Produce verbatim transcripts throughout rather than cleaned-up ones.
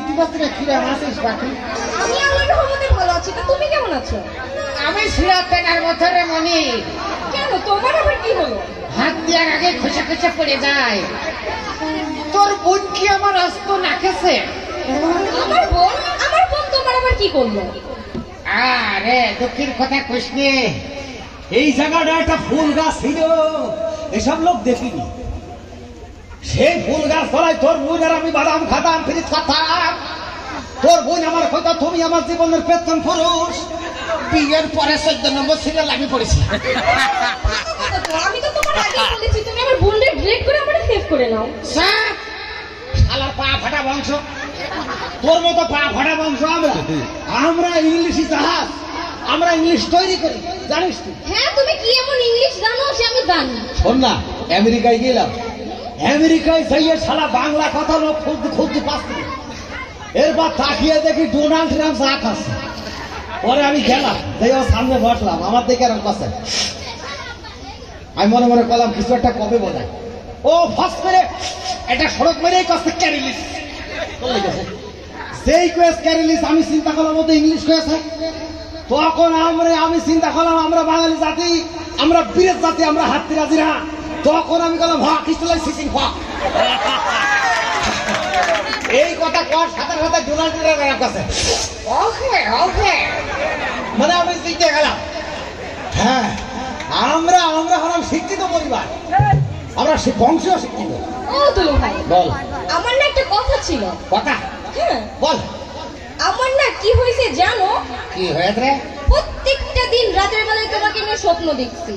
বুঝতে পারছি না কিরম আছিস পাখি। আমি আল্লাহর রহমতে ভালো আছি, তা তুমি কেমন আছো? আমি সিরাত তেনার মতো রে মনি। কেন, তোমার আবার কি হলো? হাত দেওয়ার আগে খোঁচা খোঁচা পড়ে যায়। তোর বোন কি আমার অস্ত নাকেছে? আমার বোন? আমার বোন তোমার আবার কি করলো? আরে দুঃখের কথা কইস নে। এই জায়গাটা একটা ফুল গাছ ছিল, এসব লোক দেখিনি। সেই ফুল গাছ তলায় তোর বোন আর আমি বাদাম খাতাম, ফিরিজ খাতাম। তোর বোন আমার কথা, তুমি আমার জীবনের প্রথম পুরুষ। বিয়ের পরে চোদ্দ নম্বর সিরিয়াল আমি পড়েছি। আমি তো তোমার আগে বলেছি তুমি আমার বোনকে ডিলিট করে আমারে সেভ করে নাও। সাপ শালার পা ফাটা বংশ। তোর মতো পা ফাটা বংশ আমরা। আমরা ইংলিশই জাহাজ, আমরা ইংলিশ তৈরি করি, জানিস তুই? হ্যাঁ, তুমি কি এমন ইংলিশ জানো সে আমি জানি। শোন না, আমেরিকায় গেলাম, আমেরিকায় যাইয়ে শালা বাংলা কথা লোক খুঁজতে খুঁজতে পাচ্ছি। এরপর তাকিয়ে দেখি ডোনাল্ড ট্রাম্প চা খাচ্ছে। পরে আমি গেলাম, যাই ওর সামনে বসলাম, আমার দেখে আর কাছে আমি মনে মনে করলাম কিছু একটা কবে বোঝায়। ও ফাঁস করে এটা সড়ক মেরেই কাছে ক্যারিলিস চলে গেছে। সেই কোয়েস ক্যারিলিস আমি চিন্তা করলাম মতো ইংলিশ কয়েছে। তখন আমরা আমি চিন্তা করলাম আমরা বাঙালি জাতি, আমরা বীরের জাতি, আমরা হাতি রাজিরা। তখন আমি বললাম হা খ্রিস্টান সিসিং হা। এই কথা কর সাথে সাথে ডোনাল্ড ট্রাম্পের কাছে ওকে ওকে মানে আমি চিনতে গেলাম। হ্যাঁ, আমরা আমরা হলাম শিক্ষিত পরিবার, আমরা বংশীয় শিক্ষিত। ও দুলু ভাই, বল। আমার না একটা কথা ছিল। কথা? হ্যাঁ বল। আমার না কি হয়েছে জানো? কি হয়েছে? প্রত্যেকটা দিন রাতের বেলায় তোমাকে নিয়ে স্বপ্ন দেখছি।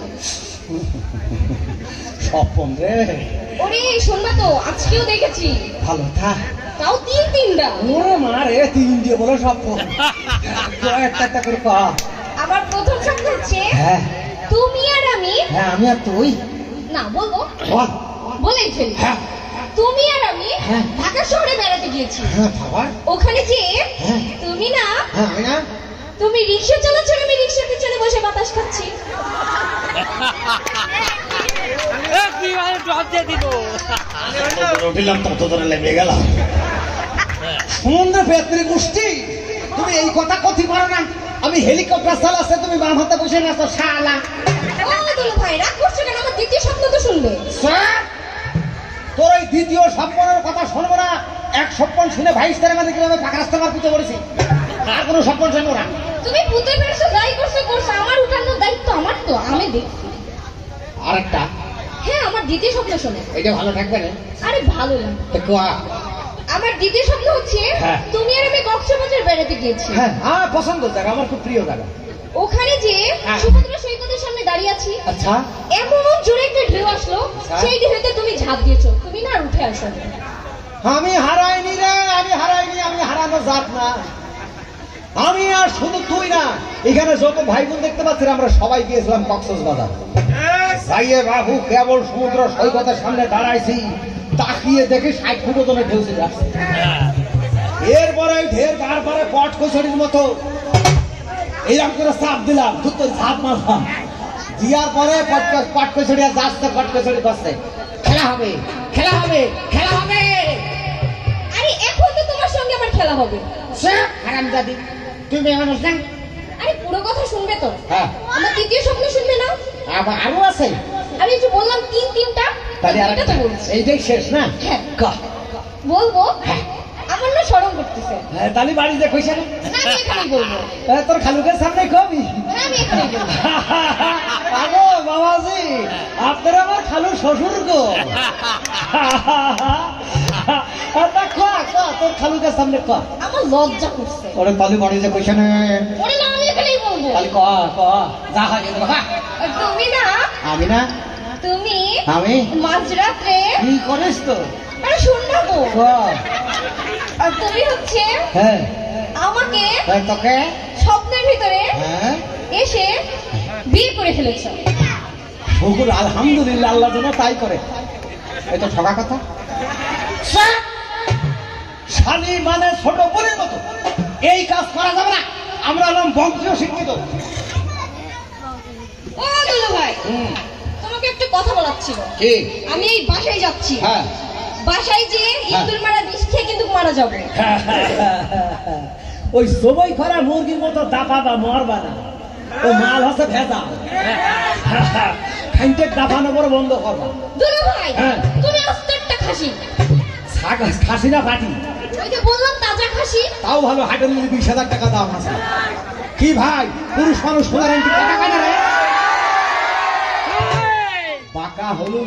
স্বপ্ন রে? ওরে শুনবা তো, আজকেও দেখেছি। ভালো থাক। তাও তিন তিনটা। ওরে মা রে, তিন দিয়ে বলো স্বপ্ন। একটা একটা করে কর। আমার প্রথম স্বপ্ন হচ্ছে হ্যাঁ তুমি আর আমি। হ্যাঁ, আমি আর তুই। না বলবো, বল। বলেই ফেলি। হ্যাঁ তুমি আর আমি হ্যাঁ। ঢাকা শহরে বেড়াতে গিয়েছি। হ্যাঁ খাবার। ওখানে যে হ্যাঁ। তুমি না হ্যাঁ আমি না। তুমি রিক্সা চালাচ্ছ, আমি রিক্সার পিছনে বসে বাতাস খাচ্ছি। উঠিলাম তত ধরে লেগে গেলাম। সমুদ্র পেত্রী গোষ্ঠী, তুমি এই কথা কথি পারো না। আমি হেলিকপ্টার চালাচ্ছে, তুমি বাম হাতে বসে গেছো শালা। ও দুলু ভাই, রাগ করছো কেন? আমার দ্বিতীয় স্বপ্ন তো শুনবে। স্যার, তোর ওই দ্বিতীয় স্বপ্নের কথা শুনবো না। এক স্বপ্ন শুনে ভাইস তার মানে কিভাবে পাকা রাস্তা মার পুঁতে পড়েছি। আর কোনো স্বপ্ন শুনবো না। তুমি পুঁতে পেরেছো, যাই করছো করছো, আমার উঠানোর দায়িত্ব আমার তো, আমি দেখছি। আর একটা? হ্যাঁ, আমার দ্বিতীয় স্বপ্ন শোনে। এটা ভালো থাকবে না? আরে ভালো লাগে। তো কোয়া। আমার দ্বিতীয় স্বপ্ন হচ্ছে হ্যাঁ। তুমি আর আমি কক্সবাজার বেড়াতে গিয়েছি। হ্যাঁ, আমার পছন্দ জায়গা, আমার খুব প্রিয় জায়গা। ওখানে যে হ্যাঁ। সমুদ্র সৈকতের সামনে দাঁড়িয়ে আছি, আচ্ছা। এমন জোরে একটা ঢেউ আসলো, সেই ঢেউতে তুমি ঝাঁপ দিয়েছো। তুমি না আর উঠে আসো। আমি হারাইনি রে, আমি হারাইনি, আমি হারানো জাত না। আমি আর শুধু তুই না, এখানে যত ভাই বোন দেখতে পাচ্ছি আমরা সবাই গিয়েছিলাম কক্সবাজার। যাইয়ে বাবু কেবল সমুদ্র সৈকতের সামনে দাঁড়াইছি, তাকিয়ে দেখি ষাট ফুট ওজনে ঢেউ চলে আসছে। এরপরে ঢের বারবারে পট কচুরির মতো এইরকম করে চাপ দিলাম, দুটো ঝাঁপ মারলাম। দিয়ার পরে পট কচুরি আর যাচ্ছে, পট কচুরি করছে খেলা হবে, খেলা হবে, খেলা হবে। আরে এখন তো তোমার সঙ্গে আমার খেলা হবে। হারামজাদি, তুমি মানুষ না? আরে পুরো কথা শুনবে তো? হ্যাঁ। আমার দ্বিতীয় স্বপ্ন শুনবে না? আবার আরো আছে? আমি যে বললাম তিন তিনটা, তাহলে আর এটা তো বলছি। এইটাই শেষ না? হ্যাঁ। কাহ। বলবো? হ্যাঁ। আমার না শরম করতেছে। হ্যাঁ, তাহলে বাড়িতে কইছে না? না, আমি এখানেই বলবো। হ্যাঁ, তোর খালুকের সামনে কবি। হ্যাঁ, আমি এখানেই বলবো। আগো বাবাজি, আপনার আমার খালু শ্বশুর গো। তা কয়া কয়া, তোর খালুকের সামনে কয়া। আমার লজ্জা করছে। ওরে তাহলে বাড়িতে কইছে না? ওরে না, আমি এখানেই বলবো। তাহলে কয়া কয়া, যা হয় যেতে কয়া। আর তুমি না, আমি না? তুমি আমি? মাঝরাত্রে কি করিস তো? আরে শুনবা তো, কয়া। আর তুমি হচ্ছে হ্যাঁ। আমাকে তাই তোকে? স্বপ্নের ভিতরে হ্যাঁ। এসে বিয়ে করে ফেলেছ। শুকুর আলহামদুলিল্লাহ, আল্লাহ যেন তাই করে। এই তো ঠকা কথা। শালি মানে ছোট বোনের মতো এই কাজ করা যাবে না। আমরা হলাম বংশীয় শিক্ষিত। ও দুলু ভাই, হুম। তোমাকে একটা কথা বলার ছিল। কি? আমি এই বাসায় যাচ্ছি। হ্যাঁ। বাসায় যে ইঁদুর মারা বিষ খেয়ে কিন্তু মারা যাবে। ওই সবাই করা মুরগির মতো দাপাবা মরবা না, ও মাল হচ্ছে ভেজা। খাইতে দাপানো বড় বন্ধ করবা। দুলা ভাই হ্যাঁ। তুমি আস্ত একটা খাসি, খাসি না পাটি? ওই যে বললাম তাজা খাসি। তাও ভালো, হাটের মধ্যে বিশ হাজার টাকা দাম আছে। কি ভাই, পুরুষ মানুষ সোনার আংটি টাকা কাটা রে? বাঁকা হলুদ